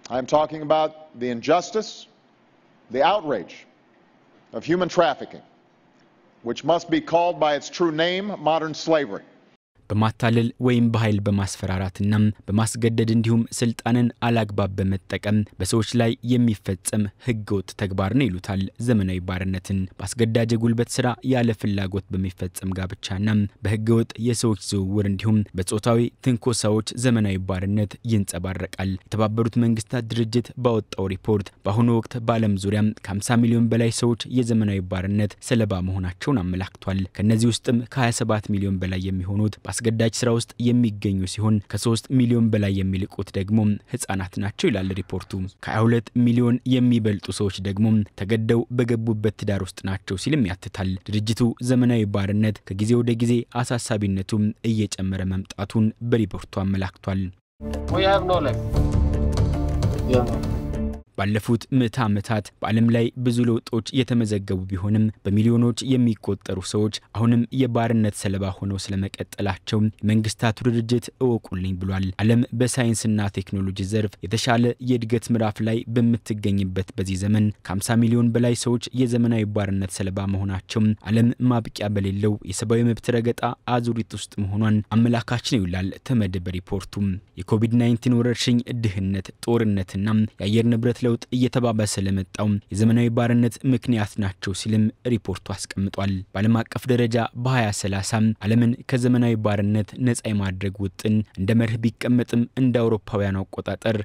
I'm talking about the injustice, the outrage of human trafficking, which must be called by its true name, modern slavery. በማታለል ወይም በኃይል በማስፈራራትና በማስገደድ እንዲሁም ስልጣንን አላግባብ በመጠቀም በሰዎች ላይ የሚፈጸም ህገወጥ ተግባር ነው ይሉታል ዘመናዊ ባርነትን በአስገዳጅ ጉልበት ስራ ያለ ፍላጎት በሚፈጸም ጋብቻና በህገወጥ የሰዎች ዝውውር እንዲሁም በጾታዊ ትንኮሳዎች ዘመናዊ ባርነት ይንጸባረቃል የተባበሩት መንግስታት ድርጅት ባወጣው ሪፖርት በአሁኑ ወቅት በዓለም ዙሪያ ከ50 ሚሊዮን በላይ ሰዎች የዘመናዊ ባርነት ሰለባ መሆናቸውን አመላክቷል ከነዚህ ውስጥም ከ27 ሚሊዮን በላይ የሚሆኑት አስገዳጅ ስራ ውስጥ የሚገኙ ሲሆን ከ3 ሚሊዮን በላይ የሚልቁት ደግሞ ህፃናት ናቸው ይላል ሪፖርቱ ከ22 ሚሊዮን የሚበልጡ ሰዎች ደግሞ ተገደው በገቡበት ትዳር ውስጥ ናቸው ሲልም ያትታል ድርጅቱ ዘመናዊ ባርነት ከጊዜ ወደ ጊዜ አሳሳቢነቱ እየጨመረ መምጣቱን በሪፖርቱ አመላክቷል We have no life. ባለፉት ምዕተ ዓመታት በዓለም ላይ ብዙ ለውጦች የተመዘገቡ ቢሆንም በሚሊዮኖች የሚቆጠሩ ሰዎች አሁንም የባርነት ሰለባ ሆነው ስለመቀጠላቸው መንግስታቱ ድርጅት እወቁልኝ ብሏል ዓለም በሳይንስና ቴክኖሎጂ ዘርፍ የተሻለ የእድገት ምዕራፍ ላይ በመትገኝበት በዚህ ዘመን ከ50 ሚሊዮን በላይ ሰዎች የዘመናዊ ባርነት ሰለባ መሆናቸው ዓለም ማብቂያ በሌለው የሰብአዊ መብት ረገጣ አዙሪት ውስጥ መሆኗን አመላካች ነው ይላል ተመድ በሪፖርቱ የኮቪድ-19 ወረርሽኝ ድህነት ጦርነትና የአየር ንብረት ለውጥ እየተባባሰ ለመጣው የዘመናዊ ባርነት ምክንያት ናቸው ሲልም ሪፖርቱ አስቀምጧል በአለማቀፍ ደረጃ በ2030 ዓለምን ከዘመናዊ ባርነት ነፃ የማድረግ ውጥን እንደመርህ ቢቀመጥም እንደ አውሮፓውያን አቆጣጠር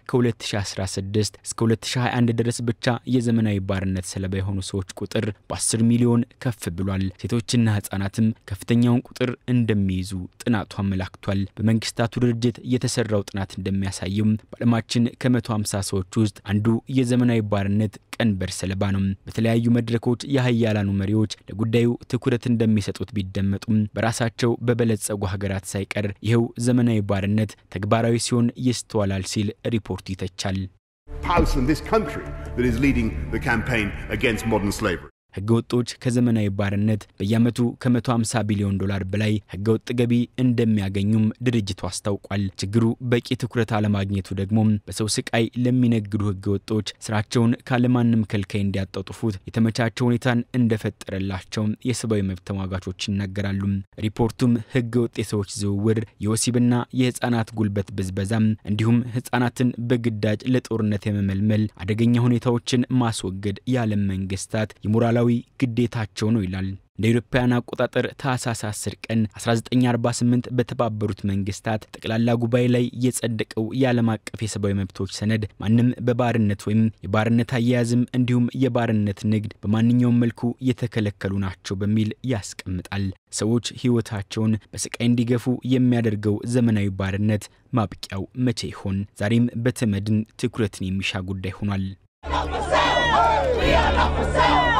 ከ2016 እስከ 2021 ድረስ ብቻ የዘመናዊ ባርነት ሰለባ የሆኑ ሰዎች ቁጥር በ10 ሚሊዮን ከፍ ብሏል ሴቶችና ህፃናትም ከፍተኛውን ቁጥር እንደሚይዙ ጥናቱ አመላክቷል በመንግስታቱ ድርጅት የተሰራው ጥናት እንደሚያሳየው በዓለማችን ከ150 ሰዎች ውስጥ አንዱ የዘመናዊ ባርነት ቀንበር ሰለባ ነው በተለያዩ መድረኮች የሃያላኑ መሪዎች ለጉዳዩ ትኩረት እንደሚሰጡት ቢደመጡም በራሳቸው በበለጸጉ ሀገራት ሳይቀር ይሄው ዘመናዊ ባርነት ተግባራዊ ሲሆን ይስተዋላል ሲል ሪፖርቱ ይተቻል House in this country that is leading the campaign against modern slavery ህገወጦች ከዘመናዊ ባርነት በየአመቱ ከ150 ቢሊዮን ዶላር በላይ ህገወጥ ገቢ እንደሚያገኙም ድርጅቱ አስታውቋል ችግሩ በቂ ትኩረት አለማግኘቱ ደግሞ በሰው ስቃይ ለሚነግዱ ህገወጦች ስራቸውን ካለማንም ከልካይ እንዲያጣጥፉት የተመቻቸው ሁኔታን እንደፈጠረላቸው የሰብአዊ መብት ተሟጋቾች ይናገራሉ ሪፖርቱም ህገወጥ የሰዎች ዝውውር የወሲብና የህፃናት ጉልበት ብዝበዛም እንዲሁም ህፃናትን በግዳጅ ለጦርነት የመመልመል አደገኛ ሁኔታዎችን ማስወገድ ያለም መንግስታት የሞራል ግዴታቸው ነው ይላል እንደ አውሮፓውያን አቆጣጠር ታህሳስ 10 ቀን 1948 በተባበሩት መንግስታት ጠቅላላ ጉባኤ ላይ የጸደቀው የዓለማቀፍ የሰብአዊ መብቶች ሰነድ ማንንም በባርነት ወይም የባርነት አያያዝም እንዲሁም የባርነት ንግድ በማንኛውም መልኩ የተከለከሉ ናቸው በሚል ያስቀምጣል ሰዎች ህይወታቸውን በስቃይ እንዲገፉ የሚያደርገው ዘመናዊ ባርነት ማብቂያው መቼ ይሆን ዛሬም በተመድን ትኩረትን የሚሻ ጉዳይ ሆኗል We are not for sale.